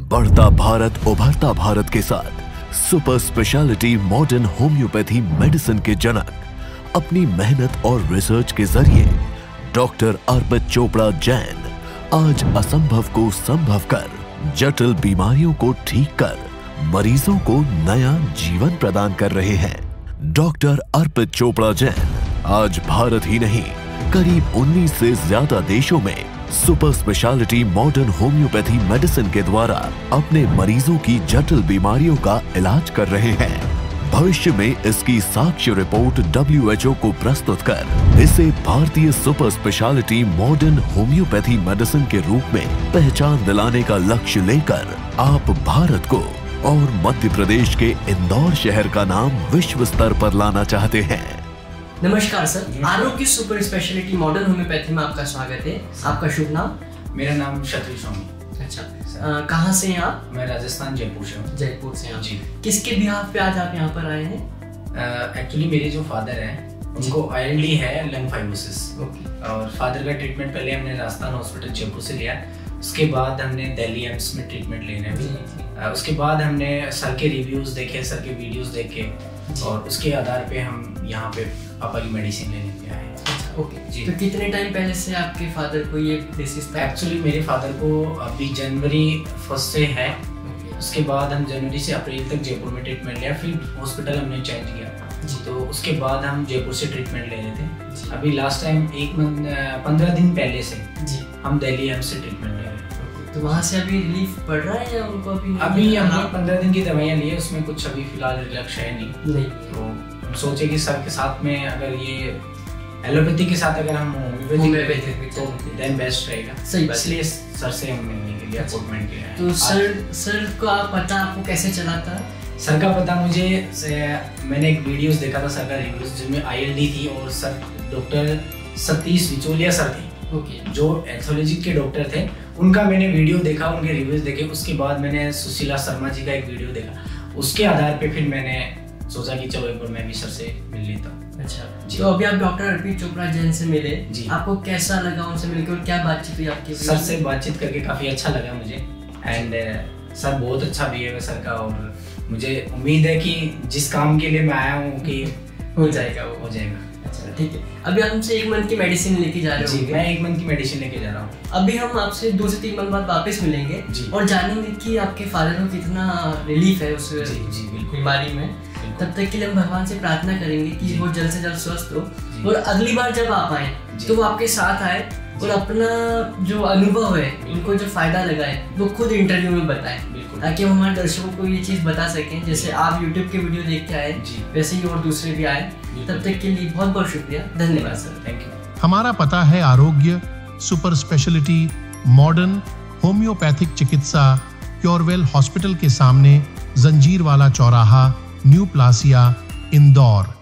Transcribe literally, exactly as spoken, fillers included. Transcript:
बढ़ता भारत उभरता भारत के साथ super speciality modern homoeopathy medicine के जनक अपनी मेहनत और रिसर्च के जरिए डॉक्टर अर्पित चोपड़ा जैन आज असंभव को संभव कर जटिल बीमारियों को ठीक कर मरीजों को नया जीवन प्रदान कर रहे हैं। डॉक्टर अर्पित चोपड़ा जैन आज भारत ही नहीं करीब उन्नीस से ज्यादा देशों में super speciality modern homoeopathy medicine के द्वारा अपने मरीजों की जटिल बीमारियों का इलाज कर रहे हैं। भविष्य में इसकी साक्ष्य रिपोर्ट डब्ल्यू एच ओ को प्रस्तुत कर इसे भारतीय super speciality modern homoeopathy medicine के रूप में पहचान दिलाने का लक्ष्य लेकर आप भारत को और मध्य प्रदेश के इंदौर शहर का नाम विश्व स्तर पर लाना चाहते हैं। नमस्कार सर, आरोग्य सुपर स्पेशलिटी मॉडर्न होम्योपैथी में आपका स्वागत है। आपका शुभ नाम? मेरा नाम क्षत्रिय स्वामी। अच्छा, कहाँ से हैं आप? मैं राजस्थान जयपुर से हूँ। जयपुर से हैं जी। किसके बिहाफ पे आज आप यहाँ पर आए हैं? एक्चुअली uh, मेरे जो फादर हैं उनको आई एल डी है, लंग फाइब्रोसिस। और फादर का ट्रीटमेंट पहले हमने राजस्थान हॉस्पिटल जयपुर से लिया, उसके बाद हमने दिल्ली एम्स में ट्रीटमेंट लेने अभी uh, उसके बाद हमने सर के रिव्यूज देखे, सर के वीडियोस देखे और उसके आधार पे हम यहाँ पे पापा की मेडिसिन लेने के आए। ओके जी। तो कितने टाइम पहले से आपके फादर को ये डिसीज था? एक्चुअली मेरे फादर को अभी जनवरी फर्स्ट से है, उसके बाद हम जनवरी से अप्रैल तक जयपुर में ट्रीटमेंट लिया, फिर हॉस्पिटल हमने चेंज किया जी। तो उसके बाद हम जयपुर से ट्रीटमेंट ले रहे थे। अभी लास्ट टाइम एक पंद्रह दिन पहले से जी हम दिल्ली एम्स से ट्रीटमेंट ले रहे हैं। तो वहाँ से अभी रिलीफ पड़ रहा है या उनको अभी? अभी हमने पंद्रह दिन की दवाइयाँ ली है, उसमें कुछ अभी फिलहाल रिलैक्स है नहीं। नहीं तो हम सोचे कि सर के साथ में अगर ये एलोपैथी के साथ अगर हम होम्योपैथी तो देन बेस्ट रहेगा। सही बात। इसलिए सर से हम मिलने के लिए अपॉइंटमेंट किया है। तो सर सर को आप पता आपको कैसे चला था? सर का पता मुझे, मैंने एक वीडियोस देखा था सर का रिव्यूज जिसमें आई एल डी थी और sir doctor Satish Vicholia sir थे okay. जो एथोलॉजी के डॉक्टर थे, उनका मैंने वीडियो देखा, उनके रिव्यूज देखे। उसके बाद मैंने सुशीला शर्मा जी का एक वीडियो देखा, उसके आधार पे फिर मैंने सोचा कि चलो एक बार मैं भी सर से मिल लेता हूँ। अच्छा, तो अभी आप डॉक्टर अर्पित चोपड़ा जैन से मिले जी, आपको कैसा लगा उनसे मिलकर और क्या बातचीत हुई आपकी? सर से बातचीत करके काफ़ी अच्छा लगा मुझे एंड सर बहुत अच्छा बिहेव है सर का और मुझे उम्मीद है कि जिस काम के लिए मैं आया हूँ कि हो जाएगा वो हो जाएगा। अच्छा ठीक है, अभी आप हमसे एक मंथ की मेडिसिन लेके जा रहे हो? जी, मैं एक मंथ की मेडिसिन लेके जा रहा हूँ। अभी हम आपसे दो से तीन मंथ बाद वापस मिलेंगे और जानेंगे कि आपके फादर को कितना रिलीफ है उस बीमारी में। तब तक के लिए हम भगवान से प्रार्थना करेंगे कि वो जल्द से जल्द स्वस्थ हो और अगली बार जब आप आए तो वो आपके साथ आए और अपना जो अनुभव है, उनको जो फायदा लगा है वो खुद इंटरव्यू में बताएं, ताकि हम हमारे दर्शकों को ये चीज़ बता सकें। जैसे आप यूट्यूब के वीडियो देख के आए वैसे ही और दूसरे भी आए। तब तक के लिए बहुत बहुत शुक्रिया, धन्यवाद सर। Thank you. हमारा पता है आरोग्य सुपर स्पेशलिटी मॉडर्न होम्योपैथिक चिकित्सा प्योरवेल हॉस्पिटल के सामने, जंजीर वाला चौराहा, न्यू प्लासिया, इंदौर।